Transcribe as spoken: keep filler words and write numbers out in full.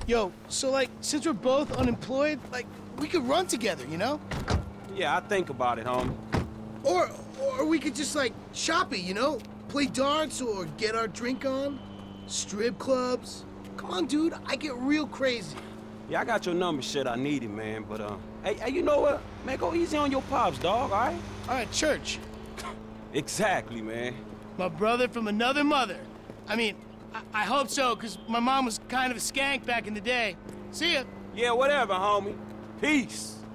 Yo, so like, since we're both unemployed, like, we could run together, you know? Yeah, I think about it, homie. Or, or we could just like, shop it, you know? Play darts or get our drink on. Strip clubs. Come on, dude, I get real crazy. Yeah, I got your number, shit, I need it, man, but, uh, hey, hey, you know what? Man, go easy on your pops, dog, all right? All right, church. Exactly, man. My brother from another mother. I mean, I, I hope so, because my mom was kind of a skank back in the day. See ya. Yeah, whatever, homie. Peace.